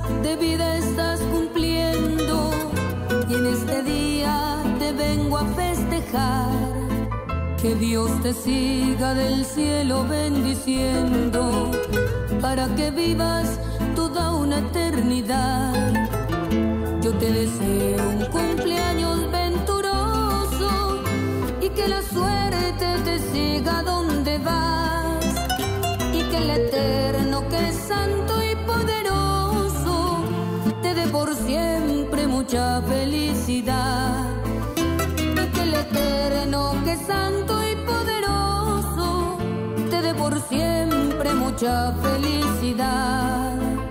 de vida estás cumpliendo y en este día te vengo a festejar. Que Dios te siga del cielo bendiciendo para que vivas toda una eternidad. Yo te deseo un cumpleaños venturoso y que la suerte te siga donde vas, y que el Eterno, que es santo y poderoso, te dé por siempre mucha felicidad. Y que el Eterno, que es santo y poderoso, te dé por siempre mucha felicidad.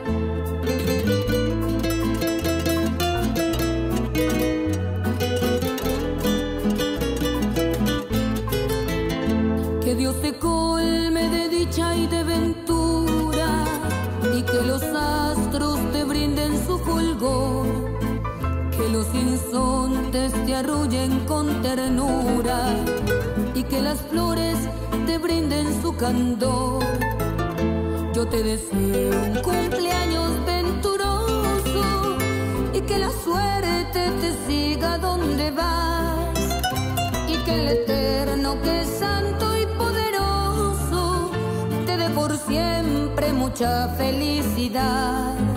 Que Dios te colme de dicha y de ventura, y que los astros te brinden su fulgor, que los insontes te arrullen con ternura, y que las flores te brinden su candor. Yo te deseo un cumpleaños venturoso y que la suerte te siga donde vas, y que el Eterno, que es santo y poderoso, te dé por siempre mucha felicidad.